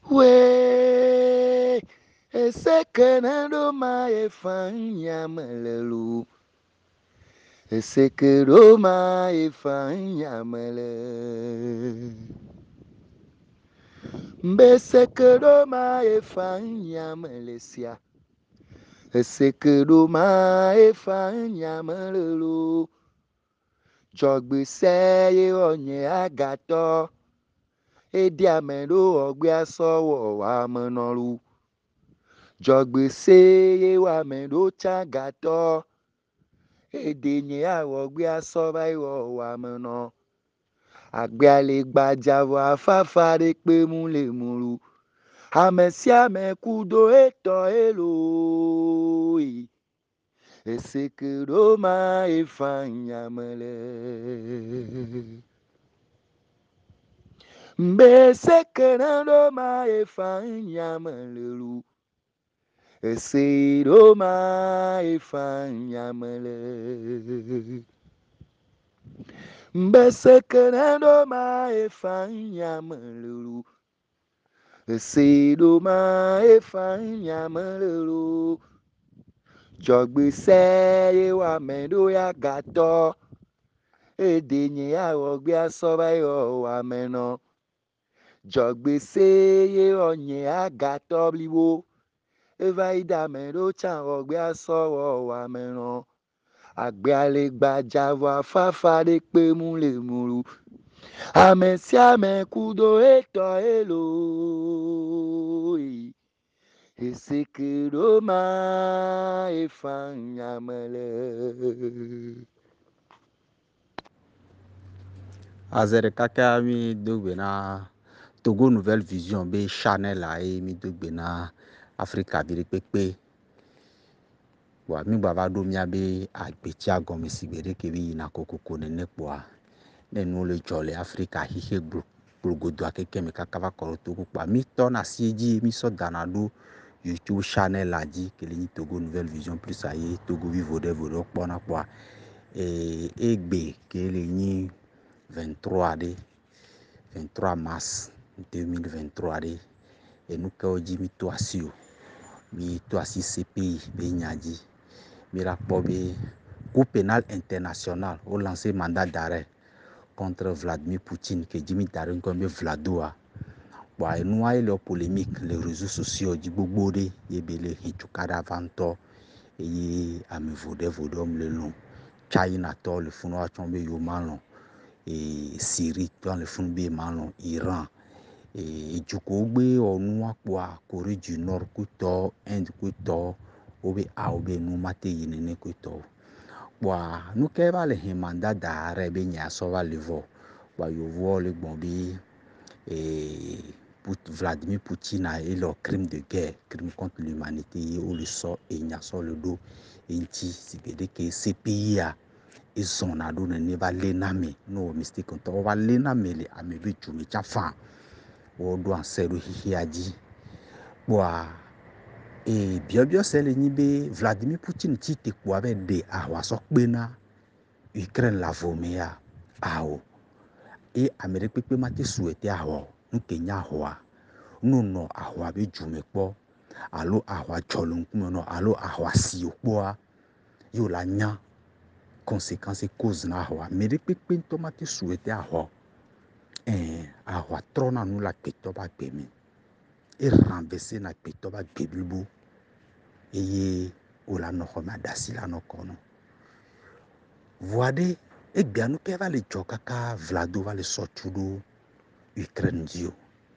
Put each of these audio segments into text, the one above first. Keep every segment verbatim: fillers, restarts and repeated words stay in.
We esekenando ma efanya malelu. Esekero ma efanya male. Mbesekero ma efanya malesia. Esekero ma efanya malelu. Jogbese ye onye agato. Edi amendo ogbe asowo wa menoru. Jogbese ye wa mendo chagato. Edenye awo ogbe asowa iwo wa meno. Agbe alegbajawo afafare pe mu le muru. Amesiame kudo eto elo. Esekero ma efanya mele. Mbe sekerando ma efanya malelu. Esero ma efanya male. Mbe sekerando ma efanya malelu. Esero ma efanya malelu. Jogbese ye wa mendo ya gato. Edenye ya ogbe asoba yo wa meno. Jogbese ye onye agato bliwo. Eva ida mendo chan ogbe asowo wa meno. Agbe alegbajawo afafare pe mu le muru. Amesiame kudo eto elo. Esekero ma efanya mele. Azere kaka mi dogbe na Togo Nouvelle Vision be channel la e mi dogbe na Africa biri pepe. Wa mi baba do mi abe agbeti agome sigbere ke bi na kokoko ne nekpoa. Ne no le jole Africa hihe glogodo akeke me kaka va koro Togo kwa. Mi to na sieji mi so danado YouTube channel la di ke le ni Togo Nouvelle Vision plus aye Togo vivo de vodo kpona kwa. E egbe ke le ni vingt-trois de vingt-trois mars deux mille vingt-trois de et nous que oji mi to asio mi to asi C P I be nyaji mi rapport be Cour pénale internationale au lancé mandat d'arrêt contre Vladimir Poutine que Jimmy Darin comme Vladoa. Bon, et nous avons les polémiques, les réseaux sociaux, du bobo de yebele hichukada vanto et à me vauder vaudom le long. China to le funo a tombé yo malon et Syrie dans le funo be malon Iran et Djukogbe onu akwa Corée du Nord kuto Inde kuto obe a obe nu mate yinene kuto. Bon, nous que va le mandat d'arrêt be nya so va le vo. Bon, yo vo le bombi et Vladimir Poutine a eu leur crime de guerre, crime contre l'humanité, ou le sort et il y a sur le dos. Et c'est que ces pays a ils ont a donné ne va l'éname, non mystique on va l'éname les amébi tu me chafa. Ou doit ser le hihi a dit. Boa et bien bien c'est le nibe Vladimir Poutine tite quoi avec des awasok bena Ukraine la vomea ao. Et Amérique peut mate souhaiter aho, nous Kenya hoa. Nous non ahoa be jume po. Alo ahoa cholon kumono alo ahoa si okpoa. Yo la nya conséquences cause na ahoa. Amérique peut tomate souhaiter aho. Eh ahoa trona nous la peto ba gbemi. Et renverser na peto ba gbebilbo. Et o la no ma dasi la no kono. Voade et bien nous peut va le jokaka Vlado va le sortudo Ukraine dio.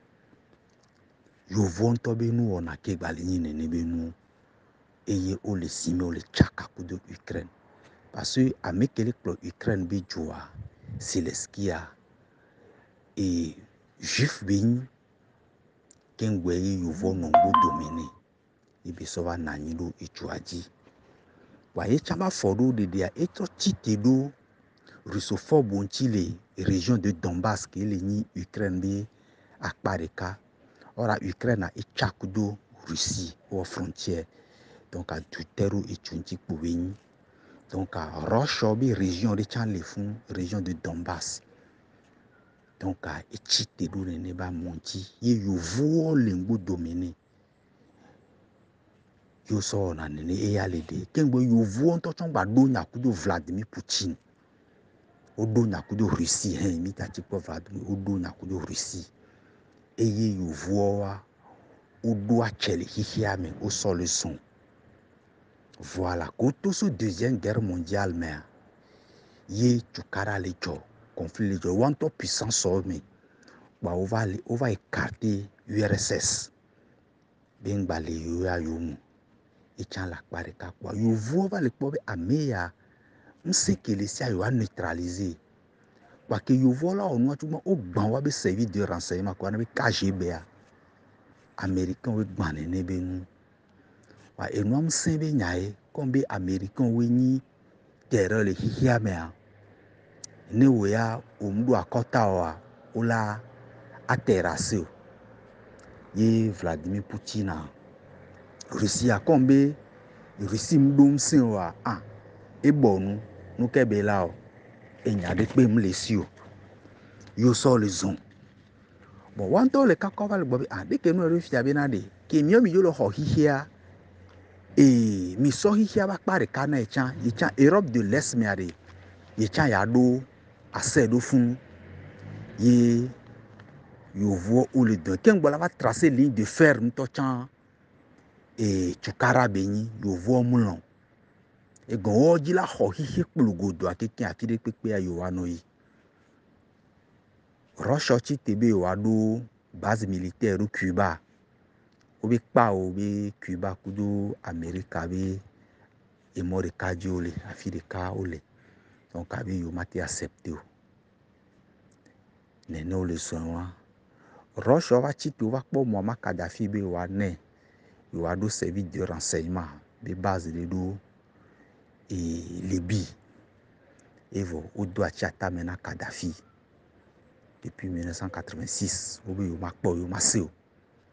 Yo vonto be nu ona ke gbali ni ne be nu eye o le sime o le chaka kudo Ukraine parce que amekele pro Ukraine be joa Zelenskia et juif bin kengwe yo vono bo dominer e be so va nani do ichuaji wa ye chama fodo de dia eto chitedo russophobe on chile région de Donbass ke le ni Ukraine be akpareka. Ora Ukraine a échakudo Russie aux frontières. Donc à Dutero et Tchunti Pouini. Donc à Rochobi, région de Tchanlefun, région de Donbass. donc etsi te ɖo nene ba mɔdzi ye yovowo le ŋgbo domine yo sɔ na nene eya le ɖe kemgbe yovowo ŋutɔ tsɔ gba ɖo nya kudo Vladimir Putin woɖo nya kudo Russie hɛ mi ta tsi kpɔ Vladimir woɖo nya kudo Russie eye yovowoa woɖo atsɛ le xixia me wosɔ le zɔn voilà koto so deuxième guerre mondiale mea ye tukara le dzɔ conflit le dzɔ wa ŋutɔ puissance sɔ me gba wova le wova écarter U R S S be ŋgba le yo ya yo mu etsã le akpa ɖeka kpɔa yovowo va le kpɔ be ame ya ŋusẽ ke le sia yewoa neutraliser kpa ke yovowo la wɔ nua tso gbɔ wogbã wa be service de renseignement kɔ ne be K G B a américain wo gbã nene be nu wa enua ŋusẽ be nya ye comme be américain wo nyi terreur le xixia mea ne wo ya wo ŋɖo akɔta oa wola atɛ ɖe asi o ye Vladimir Putin a Russie a comme be Russie ŋɖo ŋusẽ oa ah ebɔ nu nu ke be la o enya ɖe kpe mle si o yo sɔ le zɔn bon wa ŋutɔ le kaka va le gbɔ be ah ɖeke nu ɖo fia be na ɖe ke miɔ mi dzo le xɔ xixia e mi sɔ xixia ba akpa ɖeka na etsã etsã Europe de l'Est mea ɖe etsã ya ɖo asɛ ɖo funu ye yovowo wo le dɔn ke ŋgbɔ la va tracer ligne de fer ŋutɔ tsã e tukara be nyi yovowo mlɔ egɔn wo dzi la xɔ xixi kplogodoa keke afi ɖe kpekpea yewoa nɔ yi Russia tsi te be yewoa ɖo base militaire ɖo Cuba wo be kpa wo be Cuba kudo Amerika be emɔ ɖeka dzi wo le afi ɖeka wo le donc abe yewo mate accepter o nene wo le zɔn wa Russia va tsi te wo va kpɔ Muammar Kadhafi be yewoa nɛ yewoa ɖo service de renseignement be base ɖe ɖo e Libye evɔ wodo atsi atame na Kadhafi depuis mille neuf cent quatre-vingt-six wo be yewo ma kpɔ yewo ma se o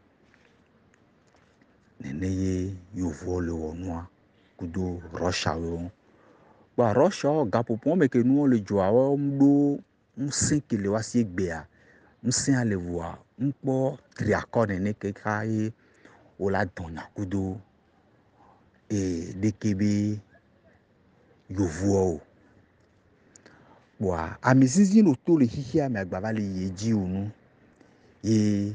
nene ye yovowo le wɔ nua kudo Russia wo gba Russia wo gaƒoƒo me ke nuwo le dzɔa wo ɖo ŋusẽ ke le wa si gbea ŋusẽa le voa ŋkpɔ triakɔ nene ke ka ye wo la dɔn nya kudo e ɖeke be yovowo kpɔa ame zizi no to le xixia me agba va le yi dzi o nu ye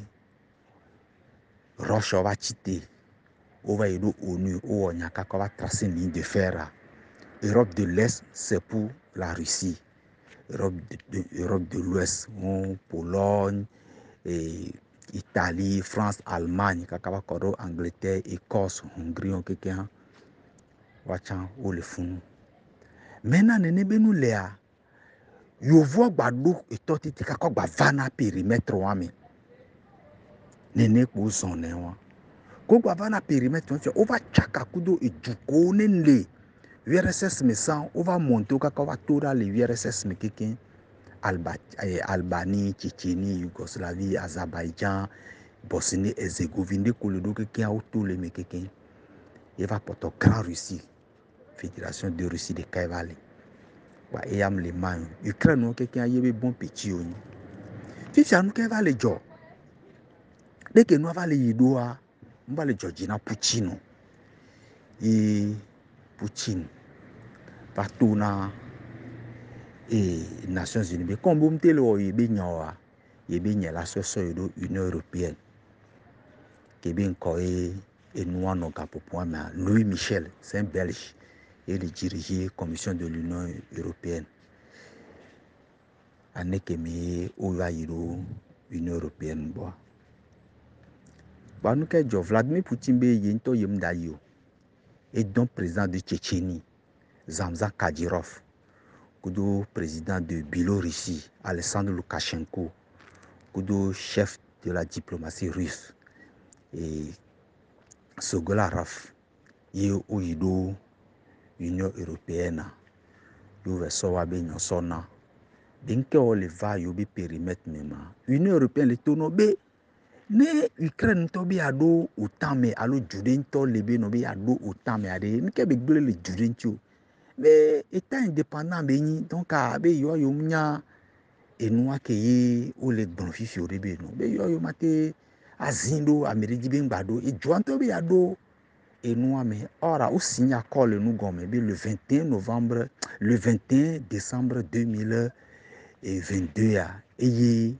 Russia va tsi te wo va yi ɖo ONU wo wɔ nya kaka va tracer ligne de fer a Europe de l'Est c'est pour la Russie Europe de, de, Europe de l'Ouest mon Pologne et Italie France Allemagne kaka va kɔ ɖo Angleterre Écosse Hongrie wo keke hã wa tsã wo le funu maintenant nene be nu lea yovoa gba ɖo etɔ titi kakɔ gba va na périmètre wa me nene kpo zɔn ne wa ko gba va na périmètre wa wo va tsaka kudo edukɔwo ne le U R S S me sã wo va monter wo kaka va to ɖa le U R S S me keke Alba, eh, Albanie Tchétchénie Yougoslavie Azerbaïdjan Bosnie Herzégovine ɖe ko le ɖo keke wo to le me keke ye va kpɔtɔ Grand Russie Fédération de Russie ɖeka va le wa eyam le ma Ukraine wo keke ye be bon petit o nyi fifia nu ke va le dzɔ ɖeke nua va le yi ɖoa nu va le dzɔ dzi na Putin o ye Putin va to na e Nations Unies be comme bom te le wɔ ye be nya oa ye be nya la sɔsɔ ye ɖo Union Européenne ke be ŋkɔ ye enua nɔ gaƒoƒoa mea Louis Michel c'est un Belge et le diriger Commission de l'Union Européenne ane ke me o va yi ɖo Union Européenne gbɔa gba nu ke dzɔ Vladimir Putin be ye ŋutɔ ye ŋda yi o edɔn président de Tchétchénie Zamzan Kadyrov kudo président de Biélorussie Alexandre Loukachenko kudo chef de la diplomatie russe et Sogolarov ye o yi ɖo Union Européenne yo ve sɔ wa be nyɔsɔ na be ŋke wo le va yo be périmètre me ma Union Européenne le to no be ne Ukraine ŋutɔ be aɖo OTAN me alo du ɖe ŋutɔ le be no be aɖo OTAN me aɖe ŋke be gble le du ɖe ŋuti o be état indépendant be nyi donc a be yewoa yewo nya enua ke ye o le gbɔn fifi o de be no be yɔ yo mate azin do ameridi be ngba do ejuanto be ya do enua me ora o signe accord nous gomme be le vingt et un novembre le vingt et un décembre deux mille vingt-deux ya eye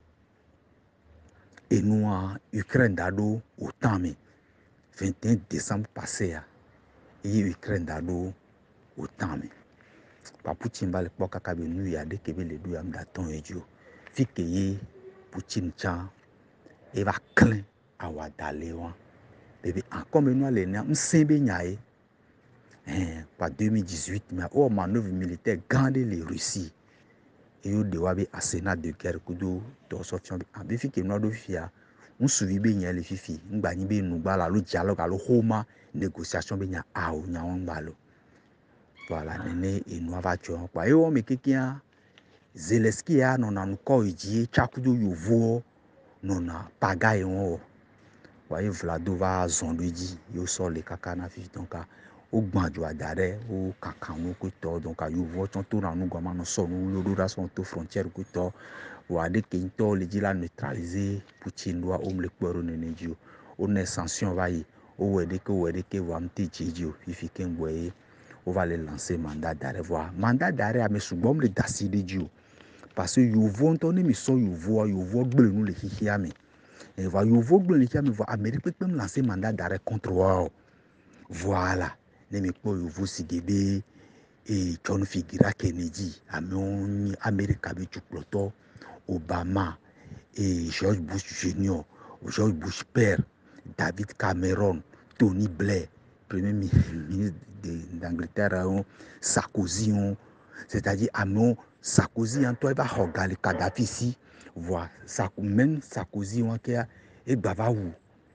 enua Ukraine da do autant me vingt et un décembre passé ya eye Ukraine da do autant me pa Poutine ba le kpɔ kaka be nu ya de ke be le do ya mda ton edio fi ke ye Poutine tsa e va klin awada le wa bébé encore maintenant les nya m'sen be nyae hein par deux mille dix-huit mais o manœuvre militaire grande les Russie et o de wa be arsenal de guerre kudo to sortion be abi fi ke no do fia on suivi be nya le fifi ngba ni be nu gba la lo dialogue alo homa négociation be nya a o nya on gba lo voilà nene e no va cho pa e o me kikia Zelensky ya no na nko ejie chakudo yovo no na pagaye won voyez Vlado va zondo dit yo sort les kaka na fi donc o gbanjo adare o kaka no ko to donc yo vo ton to na no goma no so no lo ra son to frontière ko to wa de ke to le dit la neutraliser Poutine doit o me le poro ne nejo o ne sanction va yi o we de ko we de ke va mti jijo fifi ken boye on va les lancer mandat d'arrêt voir mandat d'arrêt a me subom le daside dio parce que yo vo ton ne mi so yo vo yo vo gbe no le hihia me et voilà, il faut que les Américains Amérique peut même lancer mandat d'arrêt contre moi. Voilà, les mecs pour vous sigéber et John Figira Kennedy, Amérique avec Chukloto, Obama et George Bush Junior, George Bush père, David Cameron, Tony Blair, premier ministre d'Angleterre, Sarkozy, c'est-à-dire Amon Sarkozy, en toi il va regarder Kadhafi ici. Voilà, même Sarkozy on qui a et bava ou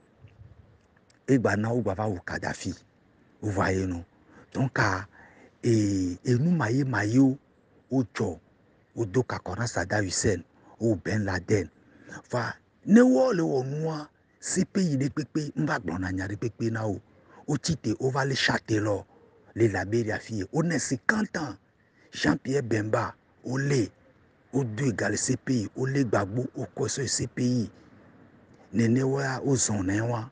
et bana ou bava ou Kadhafi, vous voyez non. Donc à et et nous maillé maillot au jo au do kakona Saddam Hussein au Ben Laden. Voilà, ne wo le wo noa ces pays de pépé mba glona nyari pépé na o au tite on va les châter là les Liberia fille on est cinquante ans Jean-Pierre Bemba au lait au deux égale C P I au lait gbagbo au quoi ce C P I nene wa au zone wa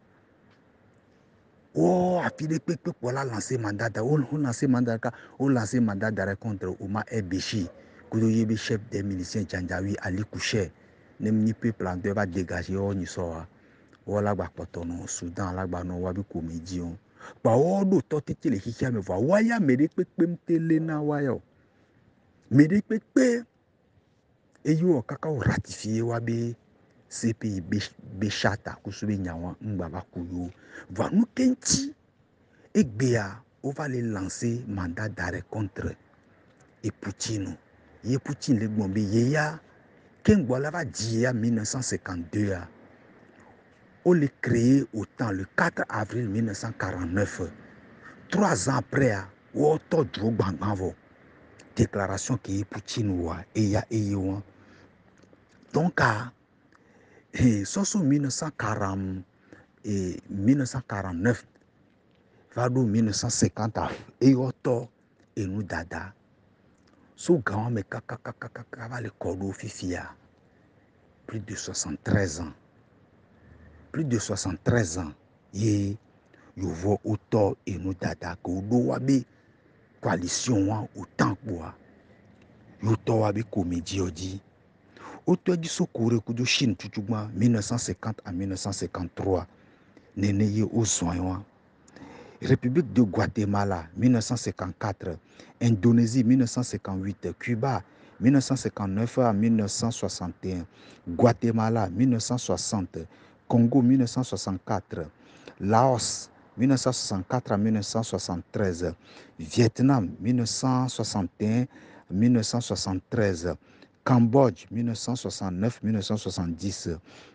oh a fini pépé pour la lancer mandat on on lancer mandat on lancer mandat d'arrêt contre Omar El-Béchir kudo yebe chef des miliciens Janjawi Ali Kouché nem ni peuple en va dégager on ni so wala gba potono Soudan la gba no wa bi comédie on pa o do to tete le hihia me va wa ya me de pépé mtele na wa yo me de pépé et yo kaka o ratifié wa be C P I be chata kusube nyawa ngba ba kuyo va nous kenti et bia on va les lancer mandat d'arrêt contre et Poutine ye Poutine le gbombe ye ya ken gbola va dia mille neuf cent cinquante-deux a on l'a créé au temps le quatre avril mille neuf cent quarante-neuf trois ans après on to dro gbangban déclaration que Poutine wa et ya et yo donc à et soso mille neuf cent quarante et mille neuf cent quarante-neuf va do mille neuf cent cinquante et auto et nous dada so grand mais kaka kaka kaka va le cordo fifia plus de soixante-treize ans plus de soixante-treize ans et yo vo auto et nous dada ko do wabe coalition wa autant quoi yo to wabe comédie odi auto di sokore ku do Chine tuchugma mille neuf cent cinquante à mille neuf cent cinquante-trois nene ye au soin République de Guatemala mille neuf cent cinquante-quatre, Indonésie mille neuf cent cinquante-huit, Cuba mille neuf cent cinquante-neuf à mille neuf cent soixante et un, Guatemala mille neuf cent soixante, Congo mille neuf cent soixante-quatre, Laos mille neuf cent soixante-quatre à mille neuf cent soixante-treize, Vietnam mille neuf cent soixante et un à mille neuf cent soixante-treize, Cambodge mille neuf cent soixante-neuf à mille neuf cent soixante-dix,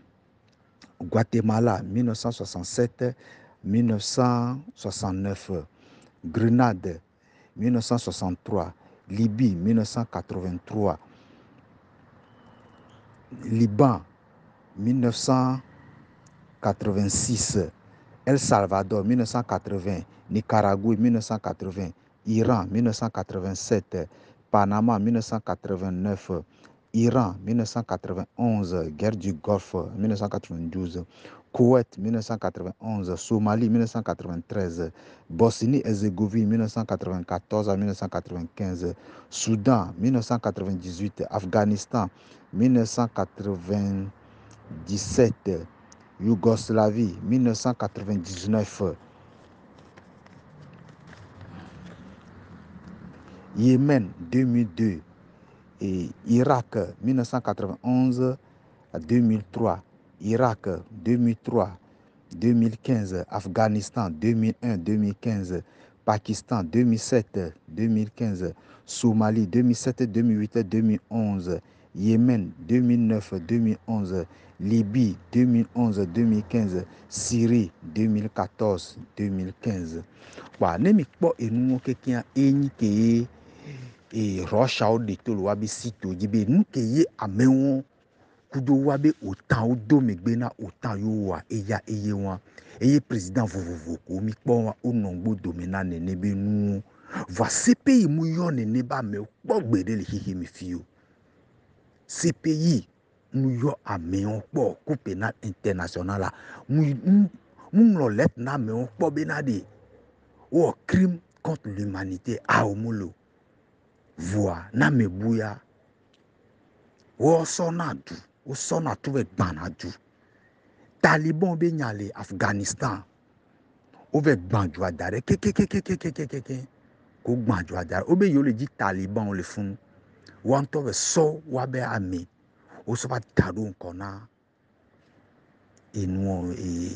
Guatemala mille neuf cent soixante-sept mille neuf cent soixante-neuf, Grenade mille neuf cent soixante-trois, Libye mille neuf cent quatre-vingt-trois, Liban mille neuf cent quatre-vingt-six, El Salvador mille neuf cent quatre-vingts, Nicaragua mille neuf cent quatre-vingts, Iran mille neuf cent quatre-vingt-sept, Panama mille neuf cent quatre-vingt-neuf, Iran, mille neuf cent quatre-vingt-onze, guerre du Golfe, mille neuf cent quatre-vingt-douze. Koweït, mille neuf cent quatre-vingt-onze. Somalie, mille neuf cent quatre-vingt-treize. Bosnie-Herzégovine, mille neuf cent quatre-vingt-quatorze à mille neuf cent quatre-vingt-quinze. Soudan, mille neuf cent quatre-vingt-dix-huit. Afghanistan, mille neuf cent quatre-vingt-dix-sept. Yougoslavie, mille neuf cent quatre-vingt-dix-neuf. Yémen, deux mille deux. Et Irak, mille neuf cent quatre-vingt-onze à deux mille trois. Irak, deux mille trois, deux mille quinze. Afghanistan, deux mille un, deux mille quinze. Pakistan, deux mille sept, deux mille quinze. Somalie, deux mille sept, deux mille huit, deux mille onze. Yémen, deux mille neuf, deux mille onze. Libye, deux mille onze, deux mille quinze. Syrie, deux mille quatorze, deux mille quinze. Wa nemi kpo enu kekia enyi ke e Russia o de to lo wa be sito jibe nu ke ye amewo kudo wa be otan o do megbe na otan yo wa eya eye won eye president vovovo ko mi kpo wa o nongbo domina nene be nu va C P I mu yo nene ba me kpo gbede le hihi mi fi o C P I mu yo amewo kpo Cour pénale internationale mu mu lo let na me kpo be na de o crime contre l'humanité a omulo voa na mebuya o so na du o so na tu ve gbana du Taliban be nyale Afghanistan o ve gbanju adare ke ke ke ke ke ke ke ke ko gbanju adare o be yo le di Taliban o le fun wan to ve so wa be ami o so ba tado nko na enu e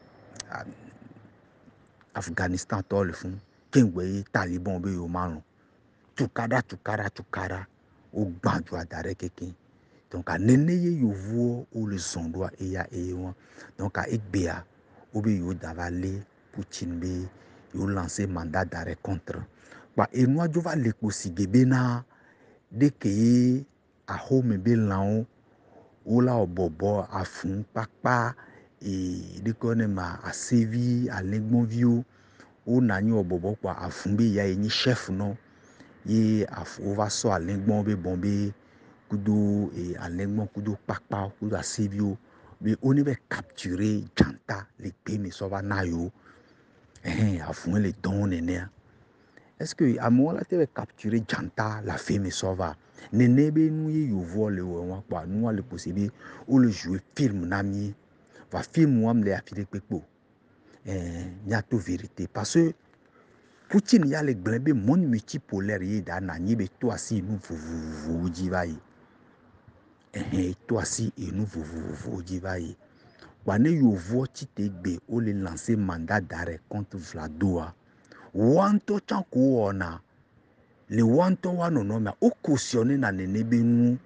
Afghanistan to le fun kengwe Taliban be yo marun tukada tukada tukada o gbanju adare keke donc a nene ye yovuo o le zondoa eya eye won donc a egbea o be yo davale Poutine be yo lancer mandat d'arrêt contre ba enua jo va le posigebe na de ke a home be lan o la obobo afun papa e de ko ne ma a sevi a legbon vio o na ni obobo kwa afun be ya eni chef no ye o va so a legbon be bombe kudo e a legbon kudo papa kudo a sevio be oni be capturer janta le pe me so va na yo eh afun le don nene est-ce que a mo la te be capturer janta la fe me so va nene be nu ye yo vo le wa pa nu le possible o le jouer film na mi va film wam le afile pepo eh nya to vérité parce que Poutine ya le glembe monde multipolaire ye da na nyi be to asi nu vuvuvu ji va yi eh to asi e nu vuvuvu ji va yi wa ne yo vo ti te gbe o le lancer mandat d'arrêt contre Vladoa wanto chanko ona le wanto wa no no ma o cautionner na nene be nu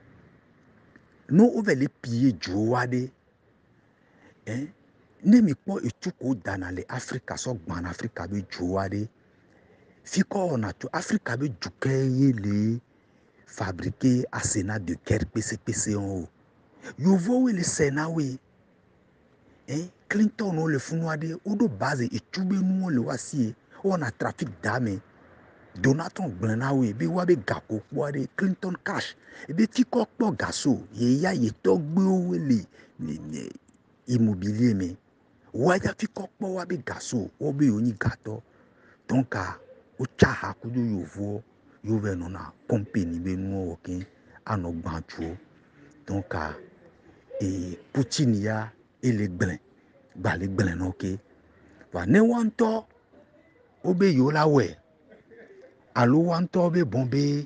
no o ve le piller jo wa de eh ne mi po etuko dana le Africa so gban Africa be jo wa de fiko na to Africa be juke ye le fabriquer arsenal de guerre P C P C on yo vo we le Sénat we eh Clinton o le funwa de o do base etube nu le wasi o na trafic d'armes Donaton gbena we be wa be gako po de Clinton cash e be fiko po gaso ye ya ye to gbe o le immobilier me wa ya fiko po wa be gaso o be oni gato donc o chaha kudo yo vo yo ve no na company be nu o kin ano gbancho donc e Poutine ya ele gben ba le gben no ke wa ne wanto o be yo la we alo wanto be bombe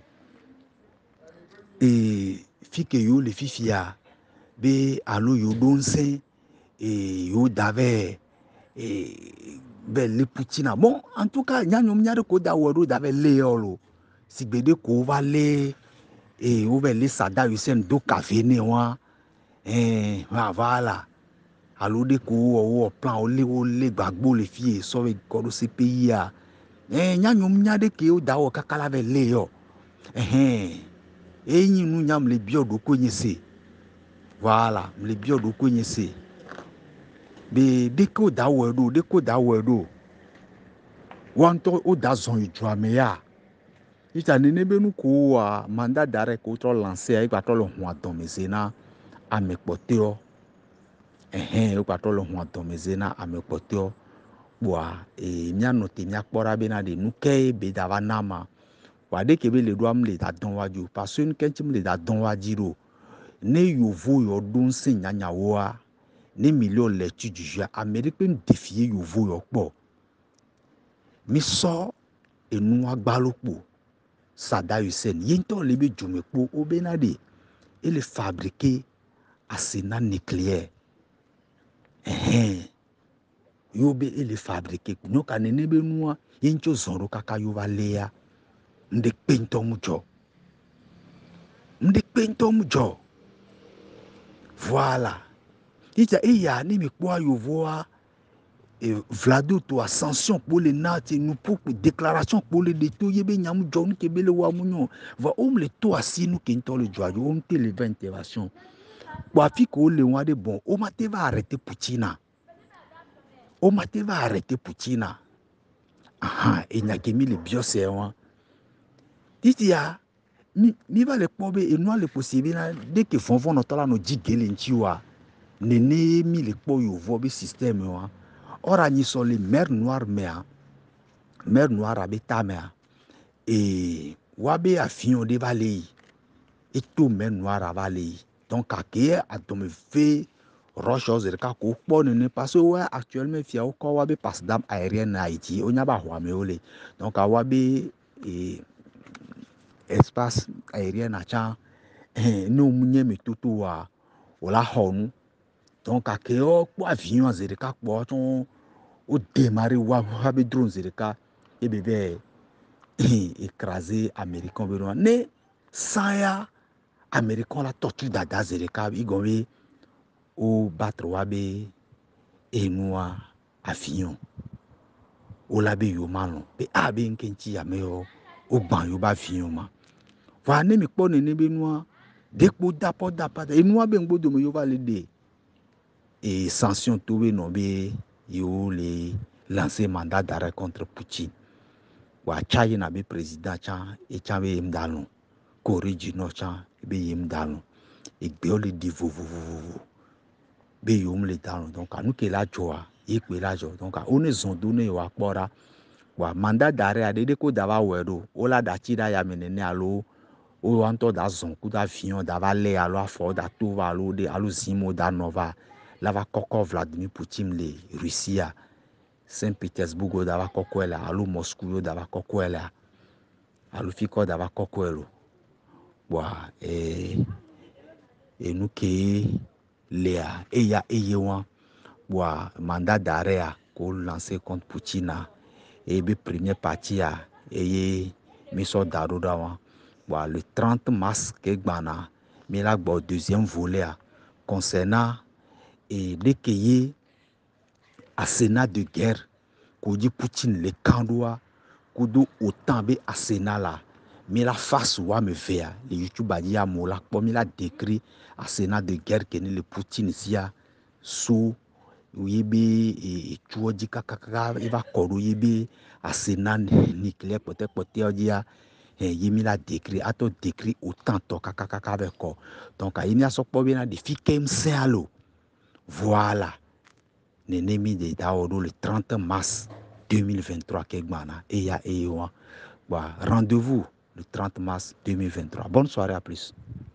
e fike yo le fifia be alo yo donse e yo dave e be le Poutine bon en tout cas nyanyom nyare ko da wodo dave le yolo sigbede ko va le e o ve le Saddam Hussein do café ne wa eh voilà alo de ko o plan o le o le gbagbo le fie so ve ko do C P I a eh nyanyom nyade ke o da wo kakala ve le yo eh eh nu nyam le biodo ko nyese voilà le biodo ko nyese be de ko da wo do de ko da wo do wanto o da zon ijua me ya ita nene be nu ko wa mandat d'arrêt ko tro lancer ai patro lo hu adon mezena amekpoteo eh eh patro lo hu adon mezena amekpoteo boa e mia note mia kpora be na de nuke be dava nama wa de ke be le do am le da don waju parce que kentim le da don wajiro ne yovo yo don se nyanya wa ne million le tu du jeu Amérique peut défier yovo yo po mi so enu agbalopo Saddam Hussein yento lebe jumekpo obenade ele fabriquer arsenal nucléaire eh yobe ele fabriquer nyoka nenebe nuwa yencho zonro kaka yuva lea nde pento mujo nde pento mujo voilà ita iya ni mi kwa yovoa e vlado to ascension pour les nati nous pour déclaration pour les déto yebe nyamu jon kebele wa munyo va om le to asinu kento le joajo om te le intervention pour afiko le wa de bon o mate va arrêter Putina o mate va arrêter Putina aha e nyakemi le biose wa titi ya mi mi va le pobe e no le possible na dès que fon fon notala no jigele nchiwa nene mi le po yo vo be système wa ora ni so le mer noire mea mer noire abeta mea e wabe afion de valley et tout mer noire valley donc ake atome fait rochose de ka ko po ne parce que ouais actuellement fia ko wabe passe dam aérienne Haïti onya ba hwa me ole donc wabe e espace aérien na cha eh no munye metutu wa wala honu donc akeo po avion azereka po ton o démarrer wa wabe drone zereka e bebe écrasé américain beroa ne saya américain la tortue dada zereka igombe o battre wabe enua avion o labe yo malo be abe nkenchi ya meo o ban yo ba avion ma va ne mi po ne ne benua depo dapo dapa enua be ngbodo me yo va le de et sanction tobe no be yo le lancer mandat d'arrêt contre Poutine wa chaye na be président cha e cha be mdalo Corée du Nord cha be yim dalo e gbe le di vo vo vo be yom le dalo donc anu ke la joa e pe la jo donc on est zon donné wa kpora wa mandat d'arrêt ade de ko dava wedo o la da chi da ya menene alo o wanto da zon ku da fion da va le alo afo da to va alo de alo zimo da nova la va koko Vladimir Poutine le Russia Saint-Pétersbourg da va koko la alo Moscou da va koko la alo fiko da va koko lo wa e e nou ke le a e ya e ye wan wa mandat d'arrêt a ko lancer contre Poutine et be premier parti a e ye mi so daro da wan wa le trente mars ke gbana mi la gbo deuxième volet a concernant et dès que ye arsenal de guerre ko di Poutine le kandoa ko do autant be arsenal la mi la face wa me vea le YouTube a dit a mo la po mi la décrit arsenal de guerre que ni le Poutine sia so yebe e tuo di kakaka e va kodo yebe arsenal nucléaire peut-être peut-être dia e yemi la décrit a to décrit autant to kakaka avec ko donc a yemi a so po be na de fikem salo voilà l'ennemi de Daodo le trente mars deux mille vingt-trois Kegbana et ya et rendez-vous le trente mars deux mille vingt-trois. Bonne soirée, à plus.